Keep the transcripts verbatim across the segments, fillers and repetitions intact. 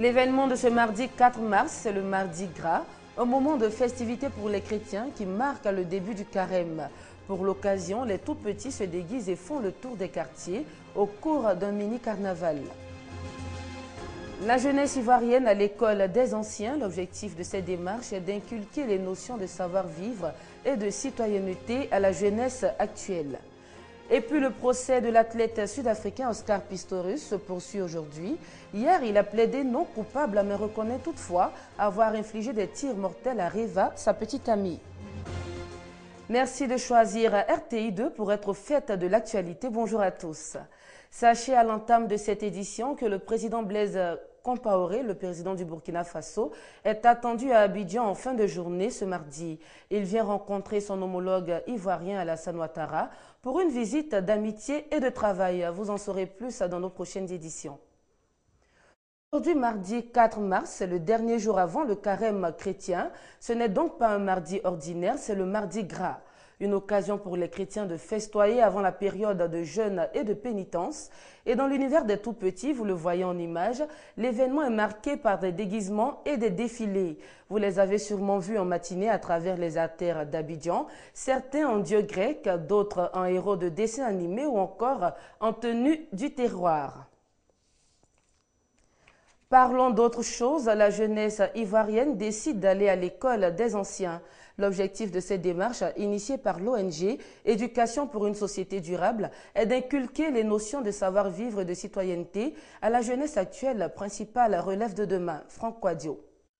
L'événement de ce mardi quatre mars, c'est le Mardi Gras, un moment de festivité pour les chrétiens qui marque le début du carême. Pour l'occasion, les tout-petits se déguisent et font le tour des quartiers au cours d'un mini-carnaval. La jeunesse ivoirienne à l'école des anciens, l'objectif de cette démarche est d'inculquer les notions de savoir-vivre et de citoyenneté à la jeunesse actuelle. Et puis le procès de l'athlète sud-africain Oscar Pistorius se poursuit aujourd'hui. Hier, il a plaidé non coupable, mais reconnaît toutefois avoir infligé des tirs mortels à Reva, sa petite amie. Merci de choisir R T I deux pour être au fait de l'actualité. Bonjour à tous. Sachez à l'entame de cette édition que le président Blaise Compaoré, le président du Burkina Faso, est attendu à Abidjan en fin de journée ce mardi. Il vient rencontrer son homologue ivoirien Alassane Ouattara pour une visite d'amitié et de travail. Vous en saurez plus dans nos prochaines éditions. Aujourd'hui, mardi quatre mars, c'est le dernier jour avant le carême chrétien. Ce n'est donc pas un mardi ordinaire, c'est le Mardi Gras. Une occasion pour les chrétiens de festoyer avant la période de jeûne et de pénitence. Et dans l'univers des tout-petits, vous le voyez en image, l'événement est marqué par des déguisements et des défilés. Vous les avez sûrement vus en matinée à travers les artères d'Abidjan, certains en dieu grec, d'autres en héros de dessins animés ou encore en tenue du terroir. Parlons d'autre chose, la jeunesse ivoirienne décide d'aller à l'école des anciens. L'objectif de cette démarche, initiée par l'O N G Éducation pour une société durable, est d'inculquer les notions de savoir-vivre et de citoyenneté à la jeunesse actuelle, principale relève de demain. Franck Quadio.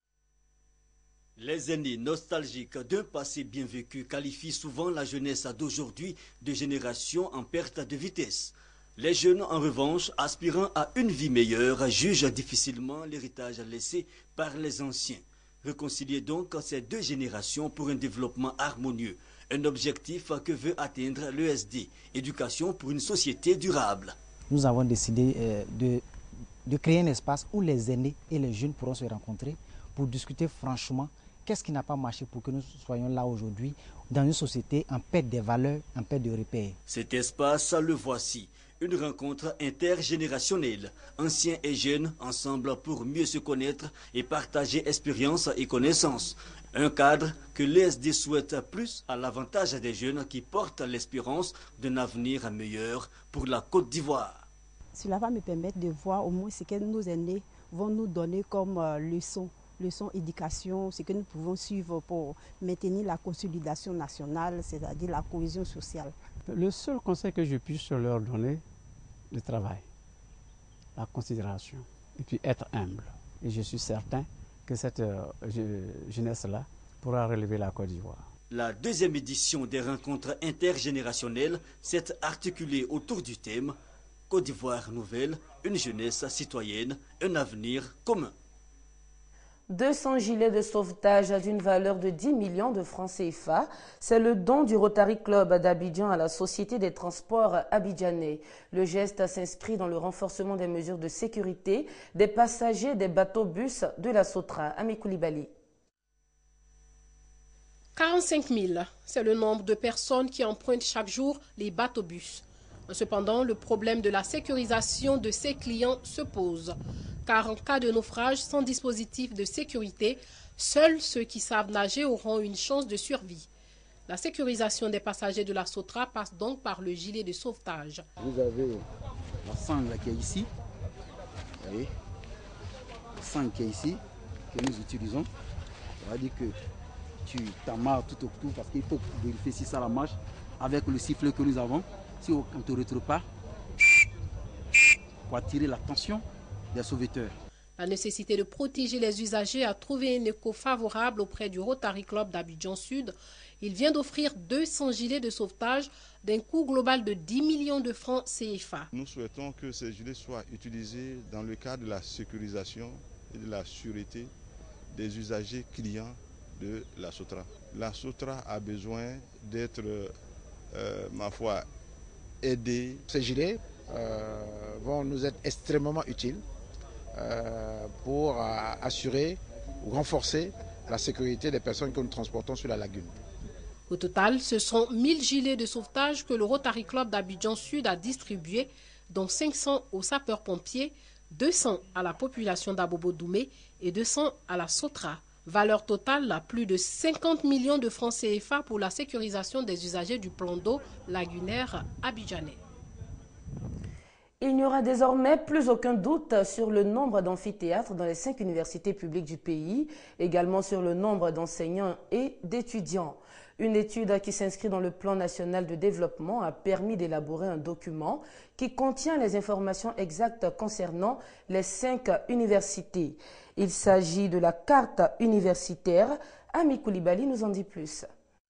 Les aînés nostalgiques d'un passé bien vécu qualifient souvent la jeunesse d'aujourd'hui de génération en perte de vitesse. Les jeunes, en revanche, aspirant à une vie meilleure, jugent difficilement l'héritage laissé par les anciens. Réconcilier donc ces deux générations pour un développement harmonieux, un objectif que veut atteindre l'E S D, Éducation pour une société durable. Nous avons décidé euh, de, de créer un espace où les aînés et les jeunes pourront se rencontrer pour discuter franchement qu'est-ce qui n'a pas marché pour que nous soyons là aujourd'hui dans une société en paix des valeurs, en paix de repères. Cet espace, le voici. Une rencontre intergénérationnelle, anciens et jeunes ensemble pour mieux se connaître et partager expériences et connaissances. Un cadre que l'E S D souhaite plus à l'avantage des jeunes qui portent l'espérance d'un avenir meilleur pour la Côte d'Ivoire. Cela va me permettre de voir au moins ce que nos aînés vont nous donner comme euh, leçon, leçon éducation, ce que nous pouvons suivre pour maintenir la consolidation nationale, c'est-à-dire la cohésion sociale. Le seul conseil que je puisse leur donner, le travail, la considération, et puis être humble. Et je suis certain que cette euh, jeunesse-là pourra relever la Côte d'Ivoire. La deuxième édition des rencontres intergénérationnelles s'est articulée autour du thème « Côte d'Ivoire nouvelle, une jeunesse citoyenne, un avenir commun ». deux cents gilets de sauvetage d'une valeur de dix millions de francs C F A. C'est le don du Rotary Club d'Abidjan à la Société des transports abidjanais. Le geste s'inscrit dans le renforcement des mesures de sécurité des passagers des bateaux-bus de la Sotra. Ami Koulibaly. quarante-cinq mille, c'est le nombre de personnes qui empruntent chaque jour les bateaux-bus. Cependant, le problème de la sécurisation de ces clients se pose. Car en cas de naufrage sans dispositif de sécurité, seuls ceux qui savent nager auront une chance de survie. La sécurisation des passagers de la Sotra passe donc par le gilet de sauvetage. Vous avez la sangle qui est ici, vous voyez, la sangle qui est ici, que nous utilisons. Ça veut dire que tu t'amarres tout autour parce qu'il faut vérifier si ça la marche avec le sifflet que nous avons. Si on ne te retrouve pas, pour attirer l'attention des sauveteurs. La nécessité de protéger les usagers a trouvé un écho favorable auprès du Rotary Club d'Abidjan Sud. Il vient d'offrir deux cents gilets de sauvetage d'un coût global de dix millions de francs C F A. Nous souhaitons que ces gilets soient utilisés dans le cadre de la sécurisation et de la sûreté des usagers clients de la Sotra. La Sotra a besoin d'être, euh, ma foi, aidée. Ces gilets euh, vont nous être extrêmement utiles euh, pour euh, assurer ou renforcer la sécurité des personnes que nous transportons sur la lagune. Au total, ce sont mille gilets de sauvetage que le Rotary Club d'Abidjan Sud a distribués, dont cinq cents aux sapeurs-pompiers, deux cents à la population d'Abobo-Doumé et deux cents à la Sotra. Valeur totale, à plus de cinquante millions de francs C F A pour la sécurisation des usagers du plan d'eau lagunaire abidjanais. Il n'y aura désormais plus aucun doute sur le nombre d'amphithéâtres dans les cinq universités publiques du pays, également sur le nombre d'enseignants et d'étudiants. Une étude qui s'inscrit dans le plan national de développement a permis d'élaborer un document qui contient les informations exactes concernant les cinq universités. Il s'agit de la carte universitaire. Ami Koulibaly nous en dit plus.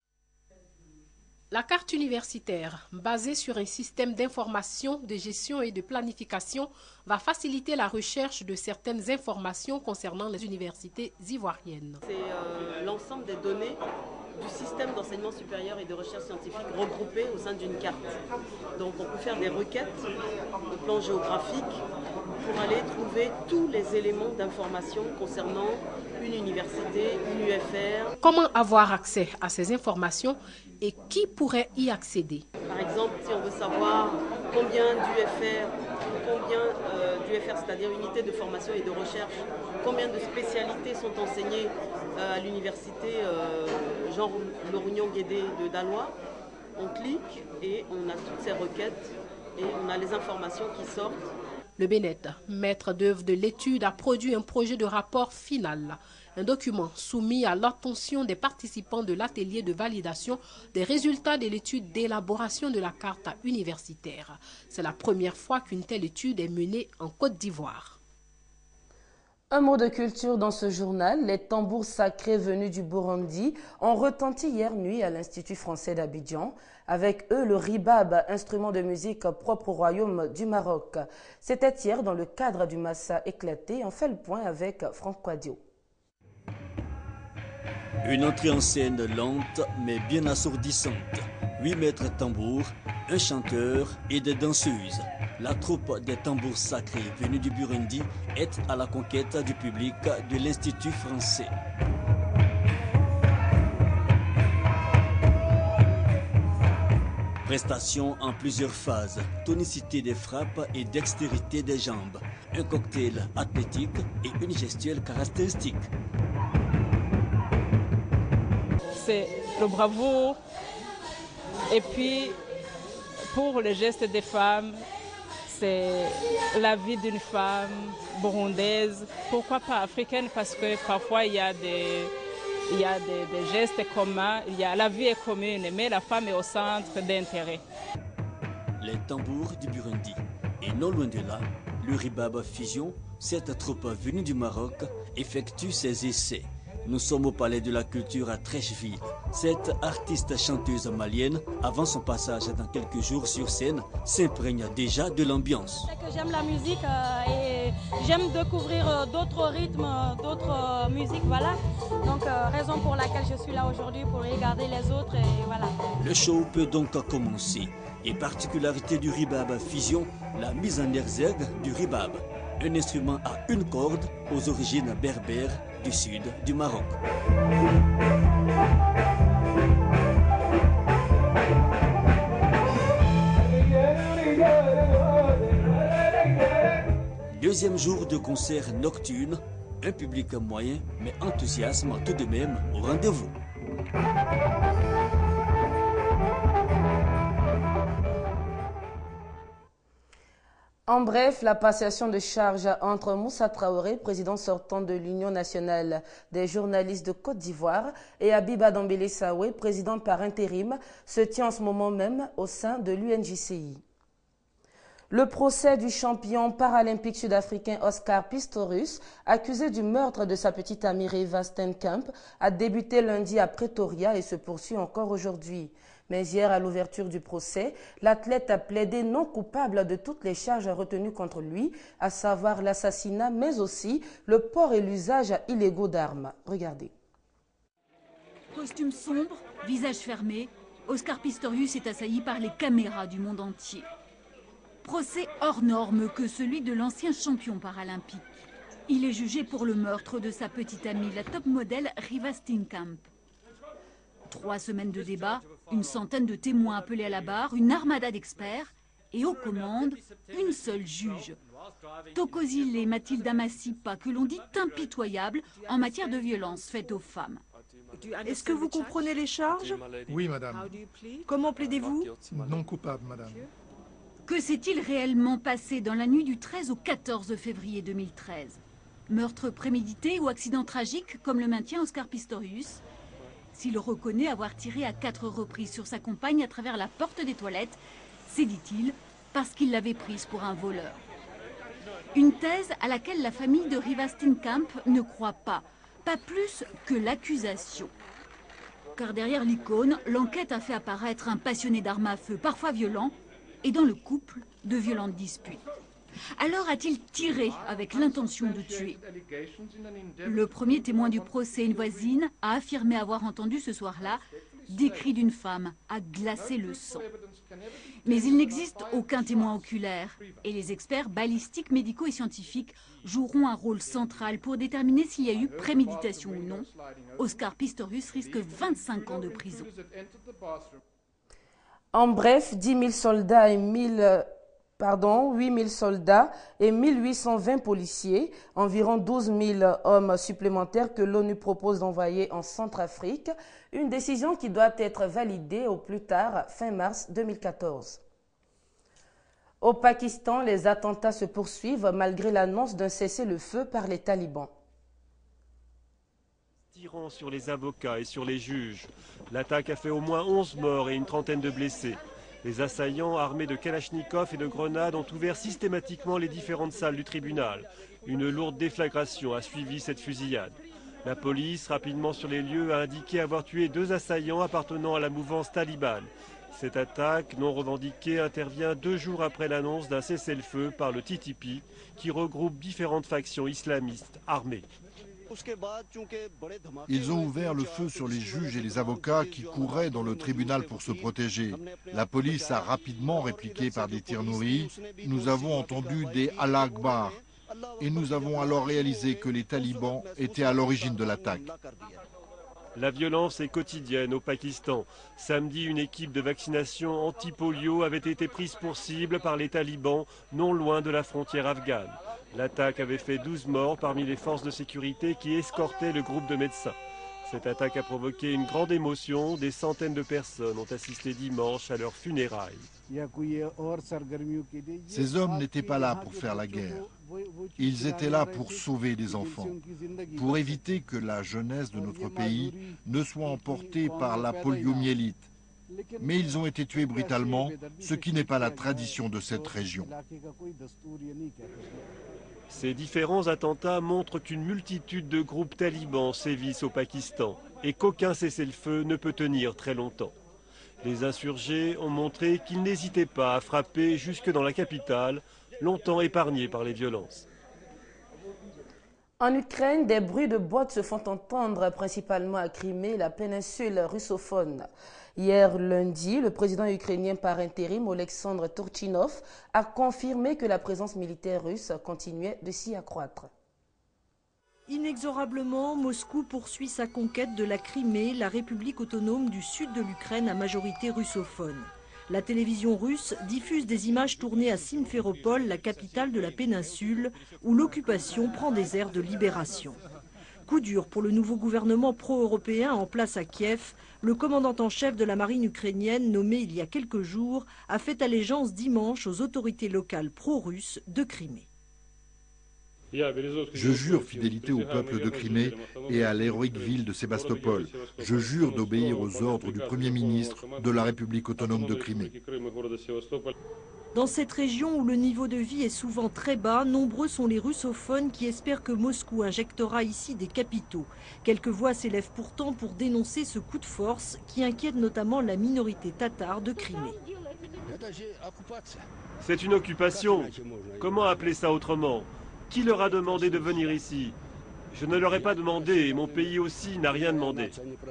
La carte universitaire, basée sur un système d'information, de gestion et de planification, va faciliter la recherche de certaines informations concernant les universités ivoiriennes. C'est euh, l'ensemble des données du système d'enseignement supérieur et de recherche scientifique regroupées au sein d'une carte. Donc on peut faire des requêtes au plan géographique pour aller trouver tous les éléments d'information concernant une université, une U F R. Comment avoir accès à ces informations et qui pourrait y accéder? Par exemple, si on veut savoir combien d'U F R, combien euh, d'U F R, c'est-à-dire unités de formation et de recherche, combien de spécialités sont enseignées euh, à l'université euh, Jean Laurignon-Guédé de Dalois, on clique et on a toutes ces requêtes et on a les informations qui sortent. Le Bénet, maître d'œuvre de l'étude, a produit un projet de rapport final. Un document soumis à l'attention des participants de l'atelier de validation des résultats de l'étude d'élaboration de la carte universitaire. C'est la première fois qu'une telle étude est menée en Côte d'Ivoire. Un mot de culture dans ce journal. Les tambours sacrés venus du Burundi ont retenti hier nuit à l'Institut français d'Abidjan. Avec eux, le ribab, instrument de musique propre au royaume du Maroc. C'était hier dans le cadre du Massa éclaté. On fait le point avec Franck Quadio. Une entrée en scène lente mais bien assourdissante. Huit maîtres tambours, un chanteur et des danseuses. La troupe des tambours sacrés venus du Burundi est à la conquête du public de l'Institut français. Prestation en plusieurs phases, tonicité des frappes et dextérité des jambes. Un cocktail athlétique et une gestuelle caractéristique. C'est le bravoure. Et puis, pour le geste des femmes, c'est la vie d'une femme burundaise. Pourquoi pas africaine? Parce que parfois, il y a des... Il y a des, des gestes communs, il y a, la vie est commune, mais la femme est au centre d'intérêt. Les tambours du Burundi. Et non loin de là, le Ribab Fusion, cette troupe venue du Maroc, effectue ses essais. Nous sommes au Palais de la Culture à Trècheville. Cette artiste chanteuse malienne, avant son passage dans quelques jours sur scène, s'imprègne déjà de l'ambiance. J'aime la musique euh, et j'aime découvrir euh, d'autres rythmes, d'autres euh, musiques, voilà. Donc euh, raison pour laquelle je suis là aujourd'hui, pour regarder les autres et voilà. Le show peut donc commencer. Et particularité du Ribab Fusion, la mise en exergue du Ribab. Un instrument à une corde aux origines berbères du sud du Maroc. Deuxième jour de concert nocturne, un public moyen mais enthousiasme tout de même au rendez-vous. En bref, la passation de charge entre Moussa Traoré, président sortant de l'Union nationale des journalistes de Côte d'Ivoire, et Abiba Dambélé Saoué, président par intérim, se tient en ce moment même au sein de l'U N J C I. Le procès du champion paralympique sud-africain Oscar Pistorius, accusé du meurtre de sa petite amie Reeva Steenkamp, a débuté lundi à Pretoria et se poursuit encore aujourd'hui. Mais hier, à l'ouverture du procès, l'athlète a plaidé non coupable de toutes les charges retenues contre lui, à savoir l'assassinat, mais aussi le port et l'usage illégaux d'armes. Regardez. Costume sombre, visage fermé, Oscar Pistorius est assailli par les caméras du monde entier. Procès hors norme que celui de l'ancien champion paralympique. Il est jugé pour le meurtre de sa petite amie, la top modèle Reeva Steenkamp. Trois semaines de débat, une centaine de témoins appelés à la barre, une armada d'experts et aux commandes, une seule juge. Tokozile et Mathilda Massipa, que l'on dit impitoyables en matière de violence faite aux femmes. Est-ce que vous comprenez les charges? Oui, madame. Comment plaidez-vous? Non coupable, madame. Que s'est-il réellement passé dans la nuit du treize au quatorze février deux mille treize? Meurtre prémédité ou accident tragique, comme le maintient Oscar Pistorius? S'il reconnaît avoir tiré à quatre reprises sur sa compagne à travers la porte des toilettes, c'est, dit-il, parce qu'il l'avait prise pour un voleur. Une thèse à laquelle la famille de Riva Steenkamp ne croit pas, pas plus que l'accusation. Car derrière l'icône, l'enquête a fait apparaître un passionné d'armes à feu, parfois violent, et dans le couple, de violentes disputes. Alors a-t-il tiré avec l'intention de tuer? Le premier témoin du procès, une voisine, a affirmé avoir entendu ce soir-là des cris d'une femme à glacer le sang. Mais il n'existe aucun témoin oculaire et les experts balistiques, médicaux et scientifiques joueront un rôle central pour déterminer s'il y a eu préméditation ou non. Oscar Pistorius risque vingt-cinq ans de prison. En bref, dix mille soldats et mille... Pardon, huit mille soldats et mille huit cent vingt policiers, environ douze mille hommes supplémentaires que l'ONU propose d'envoyer en Centrafrique, une décision qui doit être validée au plus tard fin mars deux mille quatorze. Au Pakistan, les attentats se poursuivent malgré l'annonce d'un cessez-le-feu par les talibans. Tirant sur les avocats et sur les juges, l'attaque a fait au moins onze morts et une trentaine de blessés. Les assaillants, armés de kalachnikovs et de grenades, ont ouvert systématiquement les différentes salles du tribunal. Une lourde déflagration a suivi cette fusillade. La police, rapidement sur les lieux, a indiqué avoir tué deux assaillants appartenant à la mouvance talibane. Cette attaque, non revendiquée, intervient deux jours après l'annonce d'un cessez-le-feu par le T T P, qui regroupe différentes factions islamistes armées. Ils ont ouvert le feu sur les juges et les avocats qui couraient dans le tribunal pour se protéger. La police a rapidement répliqué par des tirs nourris. Nous avons entendu des Allah Akbar et nous avons alors réalisé que les talibans étaient à l'origine de l'attaque. La violence est quotidienne au Pakistan. Samedi, une équipe de vaccination anti-polio avait été prise pour cible par les talibans, non loin de la frontière afghane. L'attaque avait fait douze morts parmi les forces de sécurité qui escortaient le groupe de médecins. Cette attaque a provoqué une grande émotion. Des centaines de personnes ont assisté dimanche à leurs funérailles. Ces hommes n'étaient pas là pour faire la guerre. Ils étaient là pour sauver des enfants, pour éviter que la jeunesse de notre pays ne soit emportée par la poliomyélite. Mais ils ont été tués brutalement, ce qui n'est pas la tradition de cette région. Ces différents attentats montrent qu'une multitude de groupes talibans sévissent au Pakistan et qu'aucun cessez-le-feu ne peut tenir très longtemps. Les insurgés ont montré qu'ils n'hésitaient pas à frapper jusque dans la capitale, longtemps épargnée par les violences. En Ukraine, des bruits de boîtes se font entendre, principalement à Crimée, la péninsule russophone. Hier lundi, le président ukrainien par intérim, Oleksandr Turchinov, a confirmé que la présence militaire russe continuait de s'y accroître. Inexorablement, Moscou poursuit sa conquête de la Crimée, la République autonome du sud de l'Ukraine à majorité russophone. La télévision russe diffuse des images tournées à Simferopol, la capitale de la péninsule, où l'occupation prend des airs de libération. Coup dur pour le nouveau gouvernement pro-européen en place à Kiev. Le commandant en chef de la marine ukrainienne, nommé il y a quelques jours, a fait allégeance dimanche aux autorités locales pro-russes de Crimée. Je jure fidélité au peuple de Crimée et à l'héroïque ville de Sébastopol. Je jure d'obéir aux ordres du Premier ministre de la République autonome de Crimée. Dans cette région où le niveau de vie est souvent très bas, nombreux sont les russophones qui espèrent que Moscou injectera ici des capitaux. Quelques voix s'élèvent pourtant pour dénoncer ce coup de force qui inquiète notamment la minorité tatare de Crimée. C'est une occupation. Comment appeler ça autrement ? Qui leur a demandé de venir ici? Je ne leur ai pas demandé et mon pays aussi n'a rien demandé.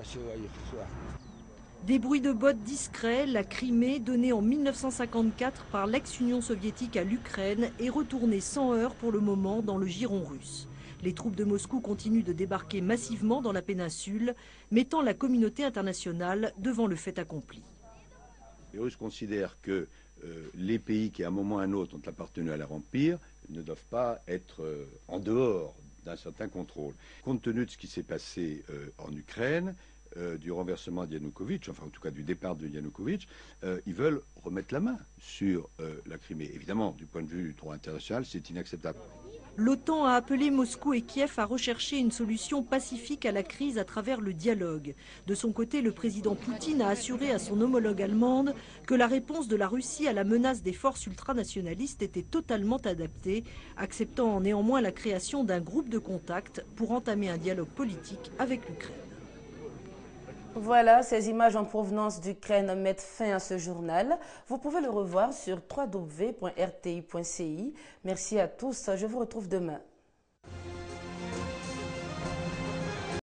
Des bruits de bottes discrets, la Crimée, donnée en mille neuf cent cinquante-quatre par l'ex-Union soviétique à l'Ukraine, est retournée sans heurts pour le moment dans le giron russe. Les troupes de Moscou continuent de débarquer massivement dans la péninsule, mettant la communauté internationale devant le fait accompli. Les Russes considèrent que euh, les pays qui à un moment ou à un autre ont appartenu à leur empire ne doivent pas être euh, en dehors d'un certain contrôle. Compte tenu de ce qui s'est passé euh, en Ukraine, euh, du renversement de Yanukovych, enfin en tout cas du départ de Yanukovych, euh, ils veulent remettre la main sur euh, la Crimée. Évidemment, du point de vue du droit international, c'est inacceptable. L'OTAN a appelé Moscou et Kiev à rechercher une solution pacifique à la crise à travers le dialogue. De son côté, le président Poutine a assuré à son homologue allemande que la réponse de la Russie à la menace des forces ultranationalistes était totalement adaptée, acceptant néanmoins la création d'un groupe de contact pour entamer un dialogue politique avec l'Ukraine. Voilà, ces images en provenance d'Ukraine mettent fin à ce journal. Vous pouvez le revoir sur w w w point r t i point c i. Merci à tous, je vous retrouve demain.